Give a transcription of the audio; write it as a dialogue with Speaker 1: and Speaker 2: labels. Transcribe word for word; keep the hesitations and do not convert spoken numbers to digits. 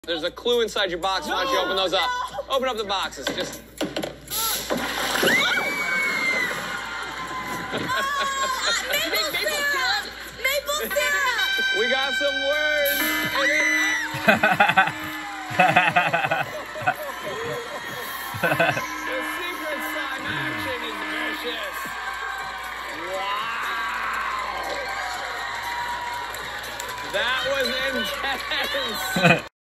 Speaker 1: There's a clue inside your box. Why don't you open those up? Open up the boxes. Just.
Speaker 2: Maple syrup! Maple syrup!
Speaker 1: We got some words. The secret slime action is vicious. Wow. That was intense.